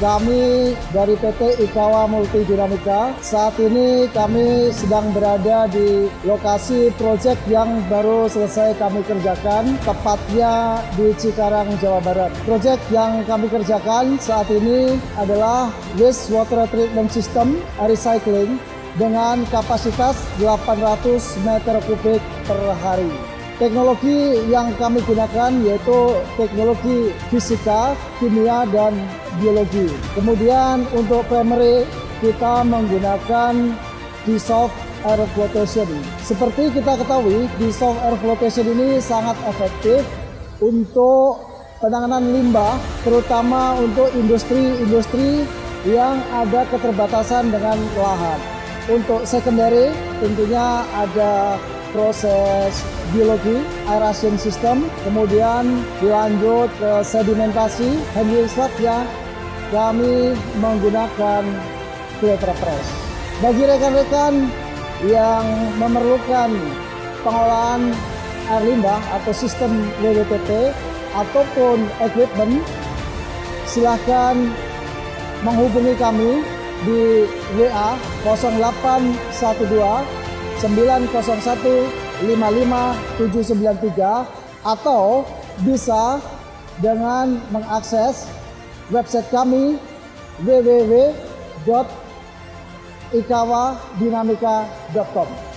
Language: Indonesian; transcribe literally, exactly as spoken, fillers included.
Kami dari P T Ikawa Multi Dinamika, saat ini kami sedang berada di lokasi proyek yang baru selesai kami kerjakan, tepatnya di Cikarang, Jawa Barat. Proyek yang kami kerjakan saat ini adalah wastewater treatment system recycling dengan kapasitas delapan ratus meter kubik per hari. Teknologi yang kami gunakan yaitu teknologi fisika, kimia, dan biologi. Kemudian untuk primary kita menggunakan dissolved air flotation. Seperti kita ketahui, dissolved air flotation ini sangat efektif untuk penanganan limbah, terutama untuk industri-industri yang ada keterbatasan dengan lahan. Untuk secondary tentunya ada proses biologi, aeration system, kemudian dilanjut ke sedimentasi, handling sludge-nya kami menggunakan filter press. Bagi rekan-rekan yang memerlukan pengolahan air limbah atau sistem W W T P ataupun equipment, silahkan menghubungi kami di W A nol delapan satu dua sembilan nol satu lima lima tujuh sembilan tiga atau bisa dengan mengakses website kami w w w titik ikawa dinamika titik com.